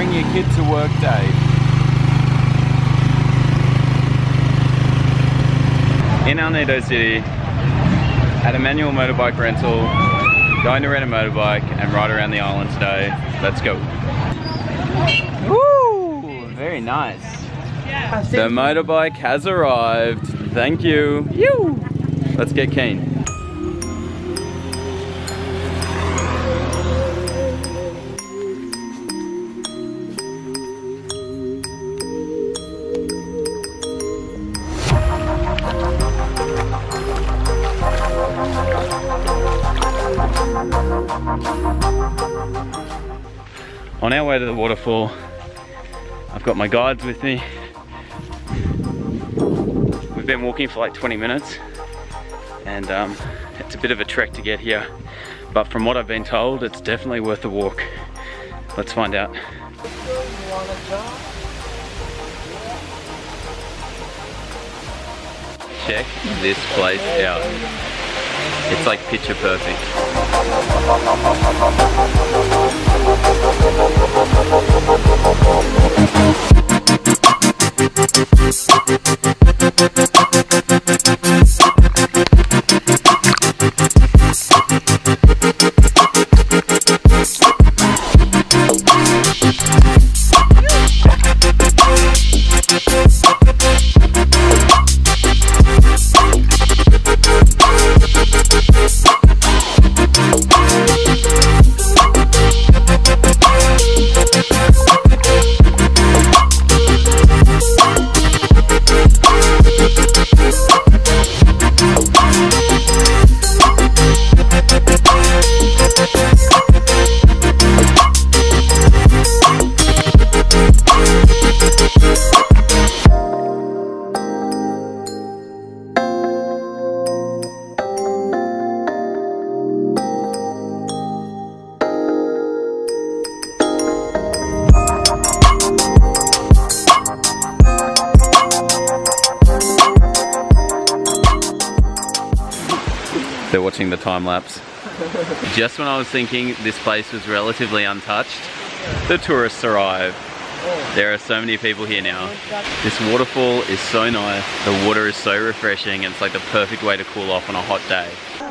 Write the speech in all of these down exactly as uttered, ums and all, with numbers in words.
bring your kid to work day. In El Nido City, at Emmanuel Motorbike Rental, going to rent a motorbike and ride around the island today. Let's go. Woo! Very nice. The motorbike has arrived. Thank you. Yoo! Let's get keen. On our way to the waterfall, I've got my guides with me. We've been walking for like twenty minutes and um, it's a bit of a trek to get here, but from what I've been told, it's definitely worth the walk. Let's find out. Check this place out. It's like picture perfect. They're watching the time lapse. Just when I was thinking this place was relatively untouched, the tourists arrive. There are so many people here now. This waterfall is so nice. The water is so refreshing and it's like the perfect way to cool off on a hot day.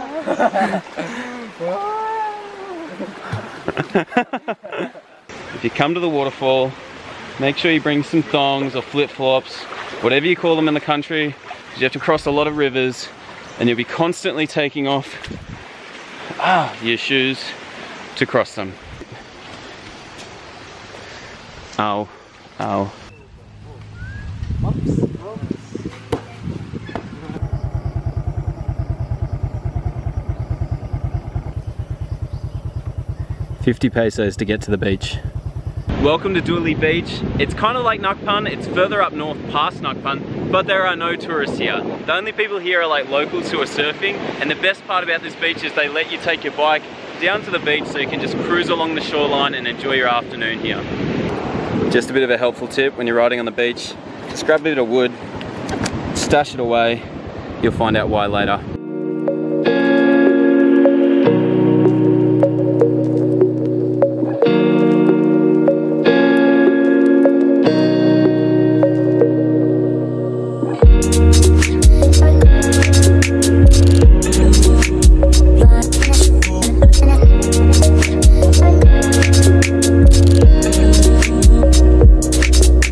If you come to the waterfall, make sure you bring some thongs or flip-flops, whatever you call them in the country. You have to cross a lot of rivers and you'll be constantly taking off ah, your shoes to cross them. Ow, ow. fifty pesos to get to the beach. Welcome to Dooly Beach. It's kind of like Nukpun, it's further up north past Nukpun, but there are no tourists here. The only people here are like locals who are surfing, and the best part about this beach is they let you take your bike down to the beach so you can just cruise along the shoreline and enjoy your afternoon here. Just a bit of a helpful tip when you're riding on the beach, just grab a bit of wood, stash it away, you'll find out why later.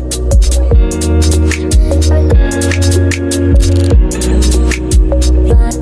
Bye.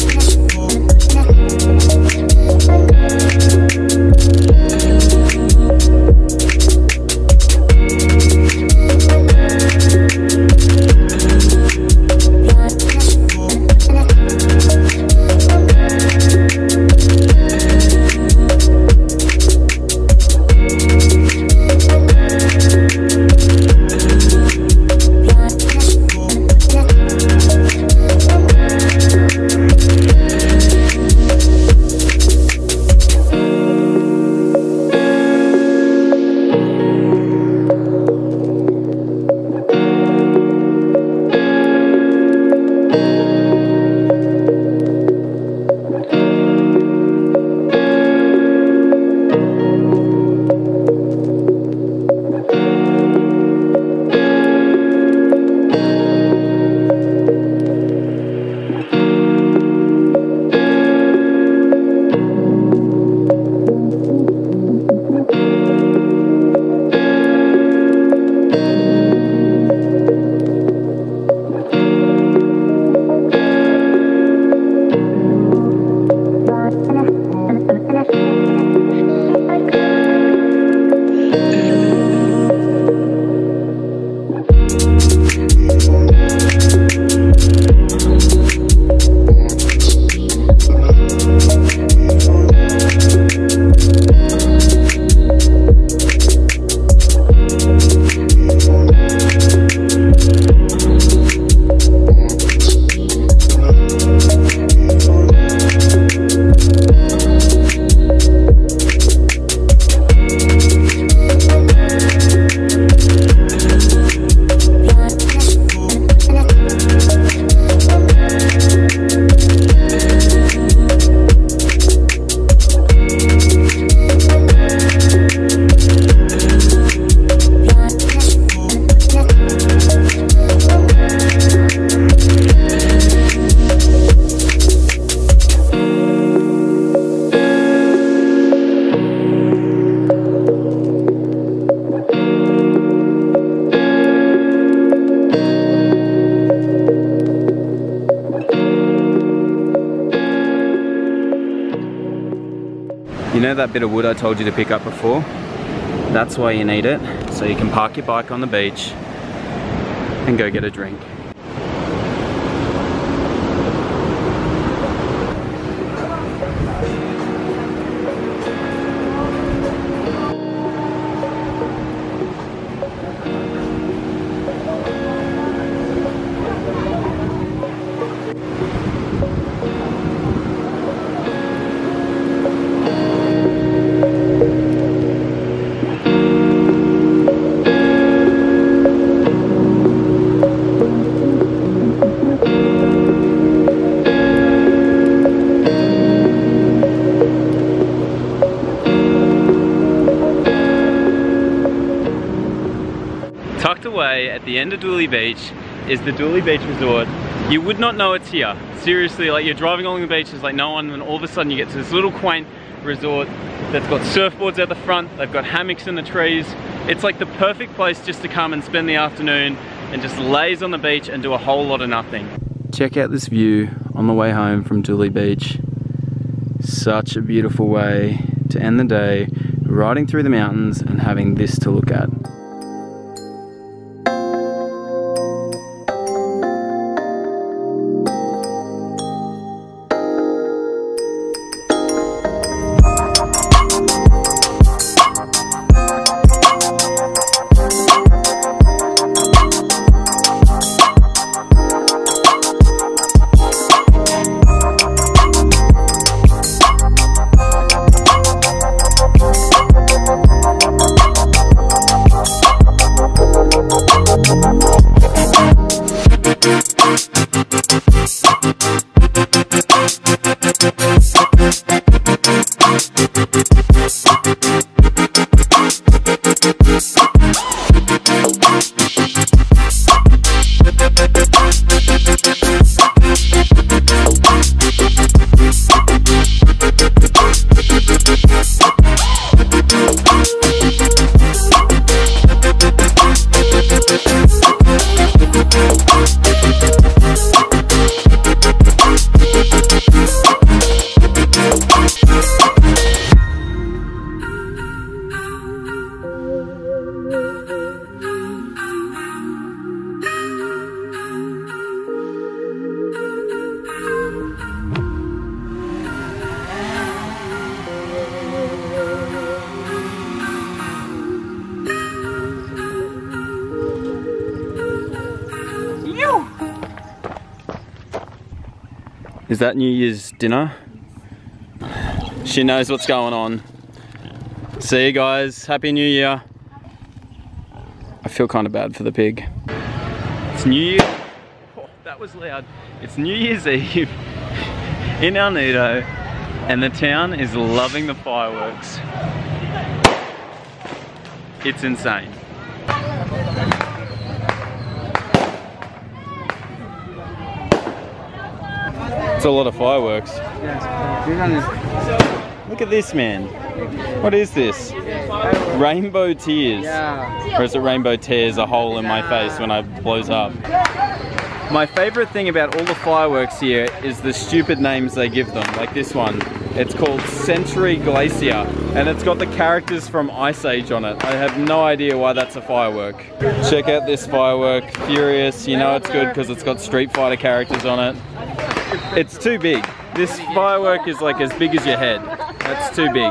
You know that bit of wood I told you to pick up before? That's why you need it, so you can park your bike on the beach and go get a drink. Tucked away at the end of Dooley Beach is the Dooley Beach Resort. You would not know it's here. Seriously, like you're driving along the beach, there's like no one, and all of a sudden you get to this little quaint resort that's got surfboards at the front, they've got hammocks in the trees. It's like the perfect place just to come and spend the afternoon and just laze on the beach and do a whole lot of nothing. Check out this view on the way home from Dooley Beach. Such a beautiful way to end the day, riding through the mountains and having this to look at. Is that New Year's dinner? She knows what's going on. See you guys, Happy New Year. I feel kind of bad for the pig. It's New Year. Oh, that was loud. It's New Year's Eve in El Nido, and the town is loving the fireworks. It's insane. It's a lot of fireworks. Look at this, man. What is this? Rainbow tears. Or is it rainbow tears a hole in my face when it blows up? My favorite thing about all the fireworks here is the stupid names they give them. Like this one. It's called Century Glacier, and it's got the characters from Ice Age on it. I have no idea why that's a firework. Check out this firework, Furious. You know it's good because it's got Street Fighter characters on it. It's too big. This firework is like as big as your head. That's too big.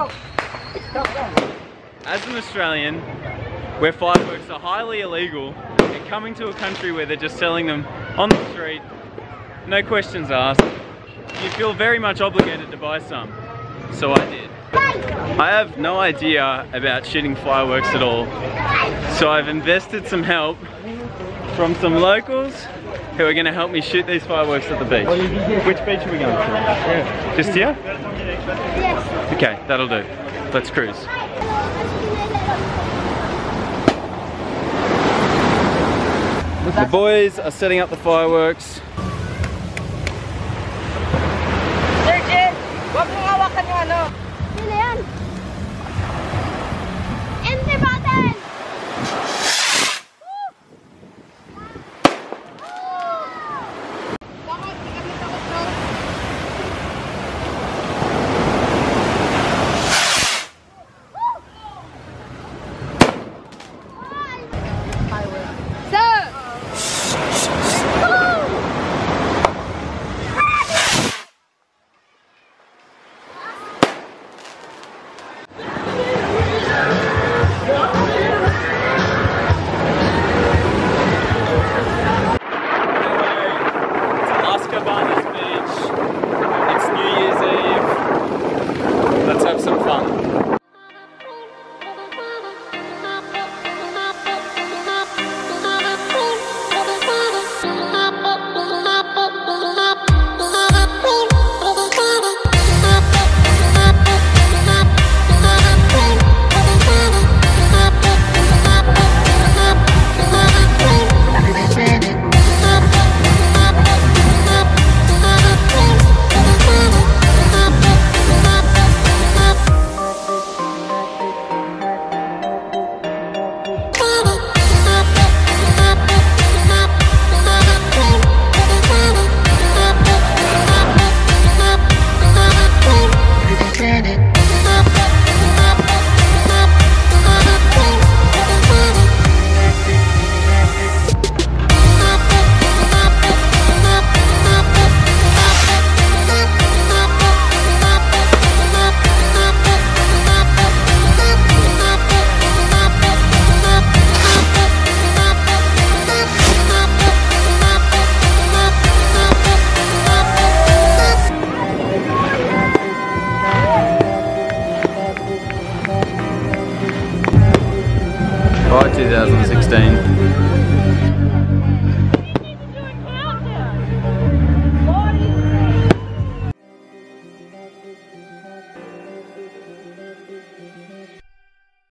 As an Australian, where fireworks are highly illegal, and coming to a country where they're just selling them on the street, no questions asked, you feel very much obligated to buy some. So I did. I have no idea about shooting fireworks at all, so I've invested some help from some locals who are going to help me shoot these fireworks at the beach. Which beach are we going to? Just here? Yes. Okay, that'll do. Let's cruise. The boys are setting up the fireworks. Sir Jen, wag mong hawakan yung ano.